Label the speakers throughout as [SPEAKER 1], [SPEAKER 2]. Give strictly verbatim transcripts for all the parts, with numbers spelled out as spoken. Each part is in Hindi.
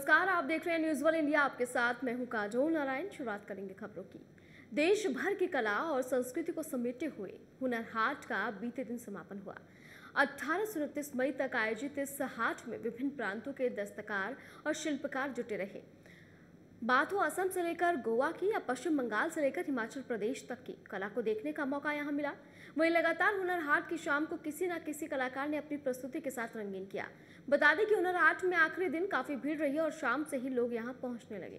[SPEAKER 1] नमस्कार, आप देख रहे हैं न्यूज़ वन इंडिया। आपके साथ मैं हूं काजोल नारायण। शुरुआत करेंगे खबरों की। देश भर की कला और संस्कृति को समेटे हुए हुनर हाट का बीते दिन समापन हुआ। अठारह से उनतीस मई तक आयोजित इस हाट में विभिन्न प्रांतों के दस्तकार और शिल्पकार जुटे रहे। बात हो असम से लेकर गोवा की या पश्चिम बंगाल से लेकर हिमाचल प्रदेश तक की कला को देखने का मौका यहां मिला। वहीं लगातार हुनर हाट की शाम को किसी न किसी कलाकार ने अपनी प्रस्तुति के साथ रंगीन किया। बता दें कि हुनर हाट में आखिरी दिन काफी भीड़ रही और शाम से ही लोग यहां पहुंचने लगे।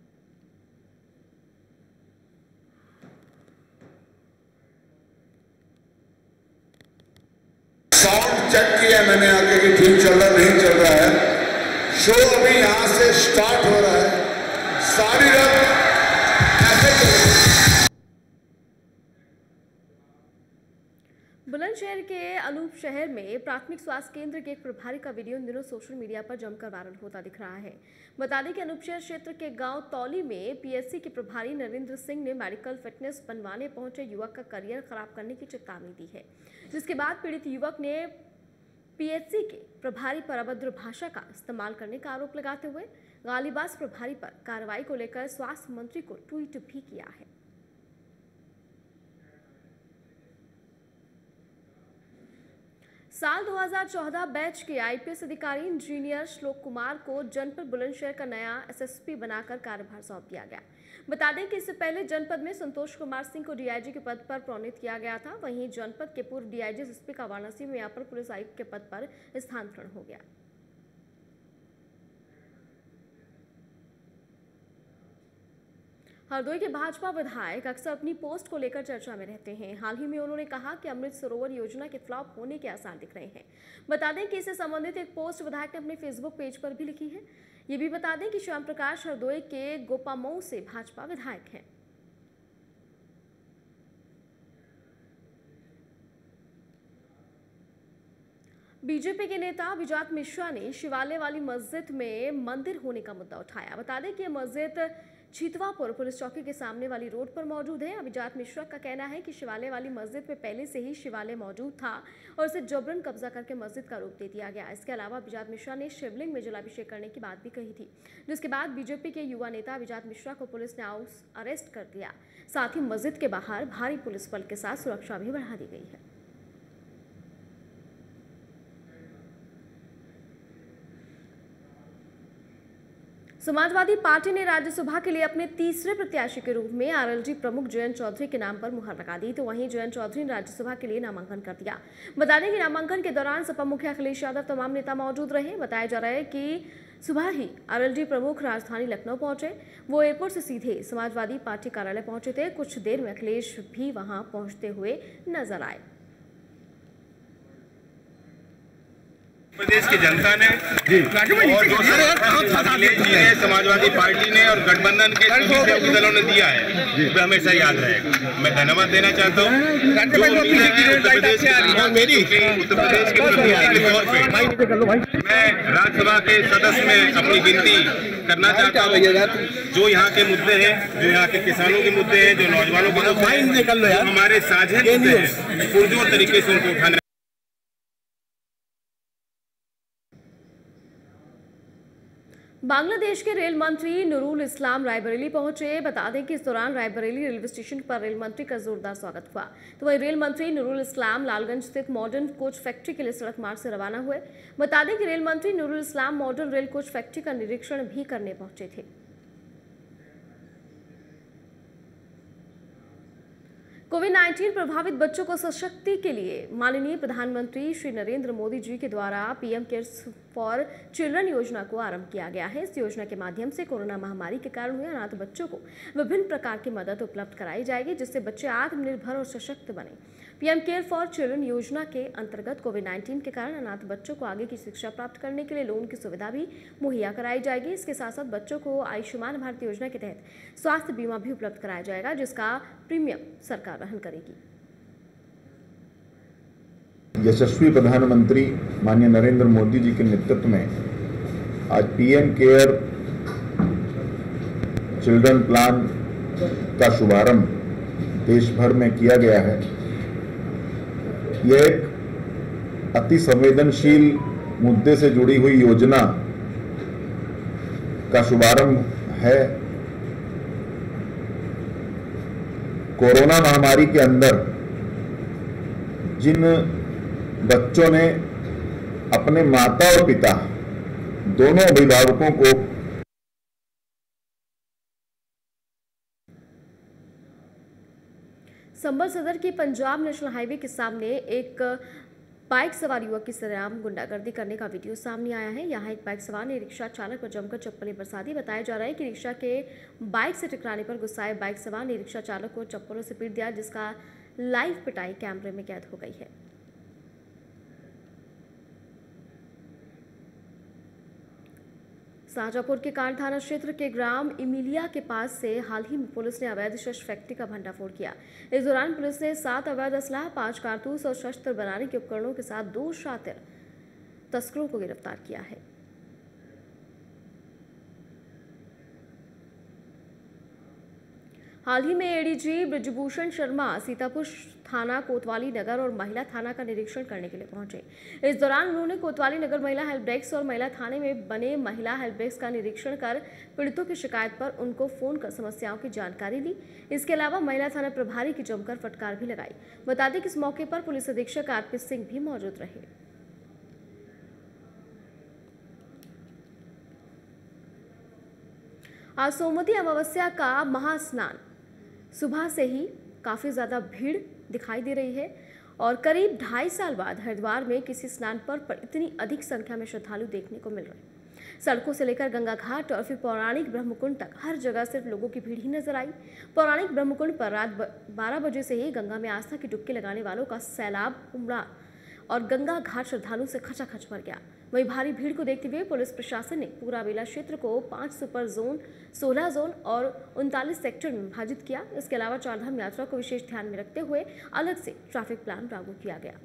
[SPEAKER 2] साउंड चेक किया मैंने आके कि ठीक चल रहा नहीं चल रहा है। शो अभी यहां से स्टार्ट हो रहा है। सारी रात
[SPEAKER 1] बुलंदशहर के अनूप शहर में प्राथमिक स्वास्थ्य केंद्र के एक प्रभारी का वीडियो इन दिनों सोशल मीडिया पर जमकर वायरल होता दिख रहा है। बता दें कि अनूपशहर क्षेत्र के गांव तौली में पीएससी के प्रभारी नरेंद्र सिंह ने मेडिकल फिटनेस बनवाने पहुंचे युवक का करियर खराब करने की चेतावनी दी है, जिसके बाद पीड़ित युवक ने पीएससी के प्रभारी पर अभद्र भाषा का इस्तेमाल करने का आरोप लगाते हुए गालीबाज प्रभारी पर कार्रवाई को लेकर स्वास्थ्य मंत्री को ट्वीट भी किया है। साल दो हज़ार चौदह बैच के आईपीएस अधिकारी इंजीनियर श्लोक कुमार को जनपद बुलंदशहर का नया एसएसपी बनाकर कार्यभार सौंप दिया गया। बता दें कि इससे पहले जनपद में संतोष कुमार सिंह को डीआईजी के पद पर प्रोन्नत किया गया था। वहीं जनपद के पूर्व डीआईजी एसएसपी का वाराणसी में अपर पुलिस आयुक्त के पद पर स्थानांतरण हो गया। हरदोई के भाजपा विधायक अक्सर अपनी पोस्ट को लेकर चर्चा में रहते हैं। हाल ही में उन्होंने कहा कि अमृत सरोवर योजना के फ्लॉप होने के आसार दिख रहे हैं। बता दें कि इससे संबंधित एक पोस्ट विधायक ने अपने फेसबुक पेज पर भी लिखी है। ये भी बता दें कि श्याम प्रकाश हरदोई के गोपामऊ से भाजपा विधायक हैं। बीजेपी के नेता अभिजात मिश्रा ने शिवालय वाली मस्जिद में मंदिर होने का मुद्दा उठाया। बता दें कि यह मस्जिद छितवापुर पुलिस चौकी के सामने वाली रोड पर मौजूद है। अभिजात मिश्रा का कहना है कि शिवालय वाली मस्जिद में पहले से ही शिवालय मौजूद था और उसे जबरन कब्जा करके मस्जिद का रूप दे दिया गया। इसके अलावा अभिजात मिश्रा ने शिवलिंग में जलाभिषेक करने की बात भी कही थी, जिसके बाद बीजेपी के युवा नेता अभिजात मिश्रा को पुलिस ने हाउस अरेस्ट कर दिया। साथ ही मस्जिद के बाहर भारी पुलिस बल के साथ सुरक्षा भी बढ़ा दी गई है। समाजवादी पार्टी ने राज्यसभा के लिए अपने तीसरे प्रत्याशी के रूप में आरएलडी प्रमुख जयंत चौधरी के नाम पर मुहर लगा दी। तो वहीं जयंत चौधरी ने राज्यसभा के लिए नामांकन कर दिया। बता दें कि नामांकन के दौरान सपा मुखिया अखिलेश यादव तमाम नेता मौजूद रहे। बताया जा रहा है कि सुबह ही आरएलडी प्रमुख राजधानी लखनऊ पहुंचे। वो एयरपोर्ट से सीधे समाजवादी पार्टी कार्यालय पहुंचे थे। कुछ देर में अखिलेश भी वहां पहुंचते हुए नजर आए।
[SPEAKER 3] प्रदेश की जनता ने और जो है समाजवादी पार्टी ने और गठबंधन के सभी दलों ने दिया है, वो हमेशा याद रहेगा। मैं धन्यवाद देना चाहता हूँ उत्तर प्रदेश के मेरी उत्तर प्रदेश के प्रतिनिधि के तौर पे मैं राज्यसभा के सदस्य में अपनी गिनती करना चाहता हूँ। जो यहाँ के मुद्दे हैं, जो यहाँ के किसानों के मुद्दे हैं, जो नौजवानों के मुद्दे हैं, हमारे साझा मुद्दे हैं, पुरजोर तरीके से उनको उठाने।
[SPEAKER 1] बांग्लादेश के रेल मंत्री नूरुल इस्लाम रायबरेली पहुंचे। बता दें कि इस दौरान रायबरेली रेलवे स्टेशन पर रेल मंत्री का जोरदार स्वागत हुआ। तो वही रेल मंत्री नूरुल इस्लाम लालगंज स्थित मॉडर्न कोच फैक्ट्री के लिए सड़क मार्ग से रवाना हुए। बता दें कि रेल मंत्री Nurul Islam modern rail coach factory का निरीक्षण भी करने पहुंचे थे। कोविड नाइन्टीन प्रभावित बच्चों को सशक्ति के लिए माननीय प्रधानमंत्री श्री नरेंद्र मोदी जी के द्वारा पीएम केयर्स फॉर चिल्ड्रन योजना को आरंभ किया गया है। इस योजना के माध्यम से कोरोना महामारी के कारण हुए अनाथ बच्चों को विभिन्न प्रकार की मदद उपलब्ध कराई जाएगी, जिससे बच्चे आत्मनिर्भर और सशक्त बने। पीएम केयर फॉर चिल्ड्रन योजना के अंतर्गत कोविड नाइन्टीन के कारण अनाथ बच्चों को आगे की शिक्षा प्राप्त करने के लिए लोन की सुविधा भी मुहैया कराई जाएगी। इसके साथ साथ बच्चों को आयुष्मान भारत योजना के तहत स्वास्थ्य बीमा भी उपलब्ध कराया जाएगा, जिसका प्रीमियम सरकार वहन करेगी।
[SPEAKER 4] यशस्वी प्रधानमंत्री माननीय नरेंद्र मोदी जी के नेतृत्व में आज पीएम केयर चिल्ड्रन प्लान का शुभारंभ देश भर में किया गया है। यह एक अति संवेदनशील मुद्दे से जुड़ी हुई योजना का शुभारंभ है। कोरोना महामारी के अंदर जिन बच्चों ने अपने माता और पिता दोनों अभिभावकों को
[SPEAKER 1] संभल सदर की पंजाब नेशनल हाईवे के सामने एक बाइक सवार युवक की सरेआम गुंडागर्दी करने का वीडियो सामने आया है। यहाँ एक बाइक सवार ने रिक्शा चालक पर जमकर चप्पलें बरसा दी। बताया जा रहा है कि रिक्शा के बाइक से टकराने पर गुस्साए बाइक सवार ने रिक्शा चालक को चप्पलों से पीट दिया, जिसका लाइव पिटाई कैमरे में कैद हो गई है। शाहजहांपुर के कांड थाना क्षेत्र के ग्राम इमिलिया के पास से हाल ही में पुलिस ने अवैध शस्त्र फैक्ट्री का भंडाफोड़ किया। इस दौरान पुलिस ने सात अवैध असलाह, पांच कारतूस और शस्त्र बनाने के उपकरणों के साथ दो शातिर तस्करों को गिरफ्तार किया है। हाल ही में एडीजी ब्रजभूषण शर्मा सीतापुर थाना कोतवाली नगर और महिला थाना का निरीक्षण करने के लिए पहुंचे। इस दौरान उन्होंने कोतवाली नगर महिला हेल्प डेस्क और महिला थाने में बने महिला हेल्प डेस्क का निरीक्षण कर पीड़ितों की शिकायत पर उनको फोन कर समस्याओं की जानकारी ली। इसके अलावा महिला थाना प्रभारी की जमकर फटकार भी लगाई। बता दें कि इस मौके पर पुलिस अधीक्षक आरपी सिंह भी मौजूद रहे। आज सोमवती अमावस्या का महास्नान सुबह से ही काफी ज्यादा भीड़ दिखाई दे रही है और करीब ढाई साल बाद हरिद्वार में किसी स्नान पर्व पर इतनी अधिक संख्या में श्रद्धालु देखने को मिल रहे हैं। सड़कों से लेकर गंगा घाट और फिर पौराणिक ब्रह्मकुंड तक हर जगह सिर्फ लोगों की भीड़ ही नजर आई। पौराणिक ब्रह्मकुंड पर रात बारह बजे से ही गंगा में आस्था की डुबकी लगाने वालों का सैलाब उमड़ा और गंगा घाट श्रद्धालुओं से खचाखच भर गया। वहीं भारी भीड़ को देखते हुए पुलिस प्रशासन ने पूरा मेला क्षेत्र को पांच सुपर जोन, सोलह जोन और उनतालीस सेक्टर में विभाजित किया। इसके अलावा चारधाम यात्रा को विशेष ध्यान में रखते हुए अलग से ट्रैफिक प्लान लागू किया गया।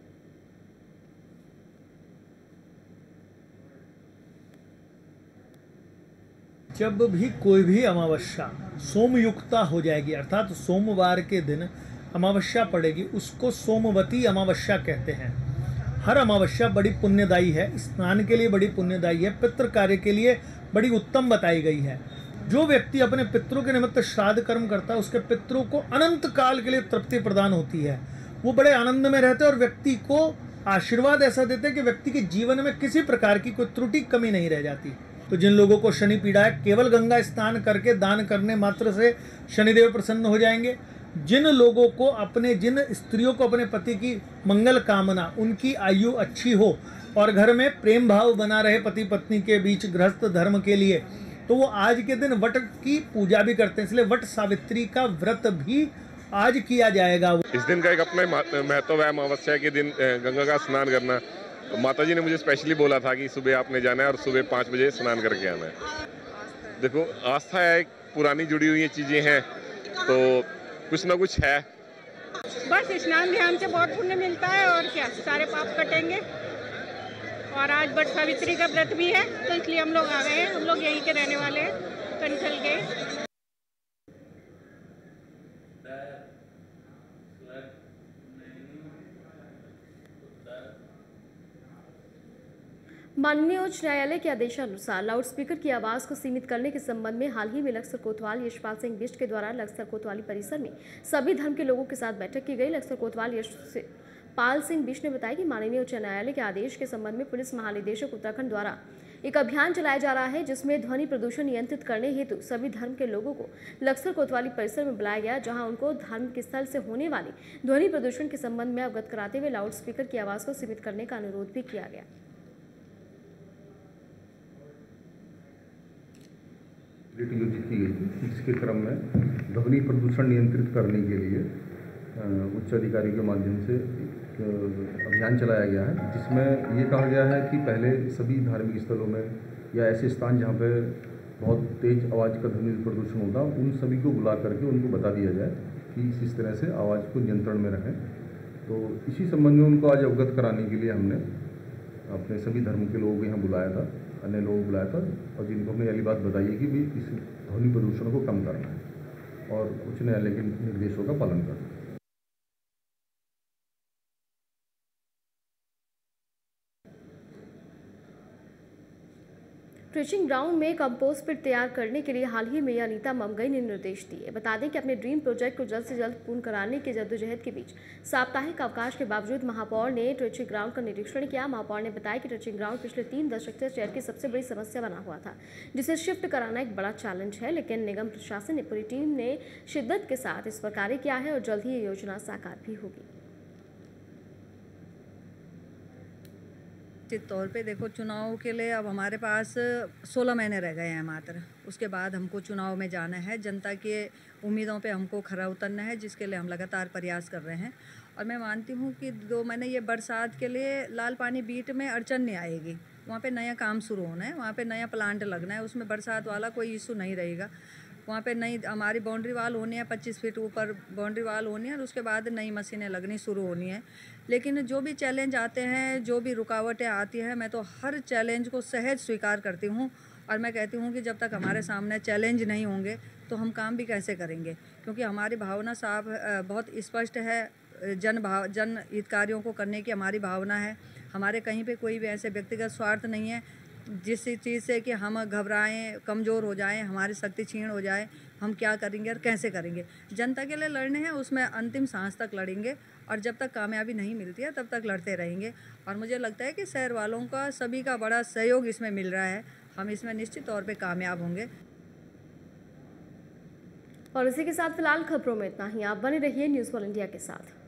[SPEAKER 5] जब भी कोई भी अमावस्या सोमयुक्ता हो जाएगी, अर्थात सोमवार के दिन अमावस्या पड़ेगी, उसको सोमवती अमावस्या कहते हैं। हर अमावस्या बड़ी पुण्यदायी है, स्नान के लिए बड़ी पुण्यदायी है, पितृ कार्य के लिए बड़ी उत्तम बताई गई है। जो व्यक्ति अपने पितरों के निमित्त श्राद्ध कर्म करता है, उसके पितरों को अनंत काल के लिए तृप्ति प्रदान होती है। वो बड़े आनंद में रहते हैं और व्यक्ति को आशीर्वाद ऐसा देते हैं कि व्यक्ति के जीवन में किसी प्रकार की कोई त्रुटि कमी नहीं रह जाती। तो जिन लोगों को शनि पीड़ा है, केवल गंगा स्नान करके दान करने मात्र से शनिदेव प्रसन्न हो जाएंगे। जिन लोगों को अपने जिन स्त्रियों को अपने पति की मंगल कामना, उनकी आयु अच्छी हो और घर में प्रेम भाव बना रहे पति पत्नी के बीच गृहस्थ धर्म के लिए, तो वो आज के दिन वट की पूजा भी करते हैं। इसलिए वट सावित्री का व्रत भी आज किया जाएगा।
[SPEAKER 6] इस दिन का एक अपना महत्व है। अमावस्या के दिन गंगा का स्नान करना, माता जी ने मुझे स्पेशली बोला था कि सुबह आपने जाना है और सुबह पाँच बजे स्नान करके आना है। देखो, आस्था है, पुरानी जुड़ी हुई चीज़ें हैं, तो कुछ ना कुछ है।
[SPEAKER 7] बस स्नान ध्यान से बहुत पुण्य मिलता है और क्या, सारे पाप कटेंगे। और आज वट सावित्री का व्रत भी है, तो इसलिए हम लोग आ गए हैं। हम लोग यहीं के रहने वाले हैं, कंठल के।
[SPEAKER 1] माननीय उच्च न्यायालय के आदेशानुसार लाउडस्पीकर की आवाज को सीमित करने के संबंध में हाल ही में लक्सर कोतवाल यशपाल सिंह बिष्ट के द्वारा लक्सर कोतवाली परिसर में सभी धर्म के लोगों के साथ बैठक की गई। लक्सर कोतवाल यशपाल सिंह बिष्ट ने बताया कि माननीय उच्च न्यायालय के आदेश के संबंध में पुलिस महानिदेशक उत्तराखंड द्वारा एक अभियान चलाया जा रहा है, जिसमें ध्वनि प्रदूषण नियंत्रित करने हेतु सभी धर्म के लोगों को लक्सर कोतवाली परिसर में बुलाया गया, जहां उनको धार्मिक स्थल से होने वाले ध्वनि प्रदूषण के संबंध में अवगत कराते हुए लाउड स्पीकर की आवाज को सीमित करने का अनुरोध भी किया गया।
[SPEAKER 8] आयोजित की गई थी, जिसके क्रम में ध्वनि प्रदूषण नियंत्रित करने के लिए उच्च अधिकारी के माध्यम से एक अभियान चलाया गया है, जिसमें ये कहा गया है कि पहले सभी धार्मिक स्थलों में या ऐसे स्थान जहाँ पे बहुत तेज आवाज़ का ध्वनि प्रदूषण होता, उन सभी को बुला करके उनको बता दिया जाए कि इस तरह से आवाज़ को नियंत्रण में रखें। तो इसी संबंध में उनको आज अवगत कराने के लिए हमने अपने सभी धर्म के लोगों को यहाँ बुलाया था, अन्य लोगों को बुलाया था, और जिनको हमने यही बात बताई है कि भाई इस ध्वनि प्रदूषण को कम करना है और उच्च न्यायालय के निर्देशों का पालन करना है।
[SPEAKER 1] ट्रेचिंग ग्राउंड में कंपोस्ट पिट तैयार करने के लिए हाल ही में अनीता ममगई ने निर्देश दिए। बता दें कि अपने ड्रीम प्रोजेक्ट को जल्द से जल्द पूर्ण कराने की जद्दोजहद के बीच साप्ताहिक अवकाश के बावजूद महापौर ने ट्रेचिंग ग्राउंड का निरीक्षण किया। महापौर ने बताया कि ट्रेचिंग ग्राउंड पिछले तीन दशक से शहर की सबसे बड़ी समस्या बना हुआ था, जिसे शिफ्ट कराना एक बड़ा चैलेंज है, लेकिन निगम प्रशासन ने पूरी टीम ने शिद्दत के साथ इस पर कार्य किया है और जल्द ही ये योजना साकार भी होगी।
[SPEAKER 9] निश्चित तौर पे देखो, चुनाव के लिए अब हमारे पास सोलह महीने रह गए हैं मात्र। उसके बाद हमको चुनाव में जाना है, जनता के उम्मीदों पे हमको खरा उतरना है, जिसके लिए हम लगातार प्रयास कर रहे हैं। और मैं मानती हूँ कि दो महीने ये बरसात के लिए लाल पानी बीट में अड़चन नहीं आएगी। वहाँ पे नया काम शुरू होना है, वहाँ पे नया प्लांट लगना है, उसमें बरसात वाला कोई इशू नहीं रहेगा। वहाँ पे नई हमारी बाउंड्री वाल होनी है, पच्चीस फीट ऊपर बाउंड्री वाल होनी है और उसके बाद नई मशीनें लगनी शुरू होनी है। लेकिन जो भी चैलेंज आते हैं, जो भी रुकावटें आती हैं, मैं तो हर चैलेंज को सहज स्वीकार करती हूँ। और मैं कहती हूँ कि जब तक हमारे सामने चैलेंज नहीं होंगे तो हम काम भी कैसे करेंगे, क्योंकि हमारी भावना साफ बहुत स्पष्ट है। जन भाव जन हितकारियों को करने की हमारी भावना है। हमारे कहीं पे कोई भी ऐसे व्यक्तिगत स्वार्थ नहीं है जिस चीज़ से कि हम घबराएं, कमज़ोर हो जाएं, हमारी शक्ति क्षीण हो जाए। हम क्या करेंगे और कैसे करेंगे, जनता के लिए लड़ने हैं, उसमें अंतिम सांस तक लड़ेंगे और जब तक कामयाबी नहीं मिलती है तब तक लड़ते रहेंगे। और मुझे लगता है कि शहर वालों का सभी का बड़ा सहयोग इसमें मिल रहा है। हम इसमें निश्चित तौर पे कामयाब होंगे।
[SPEAKER 1] और इसी के साथ फिलहाल खबरों में इतना ही। आप बने रहिए न्यूज़ वन इंडिया के साथ।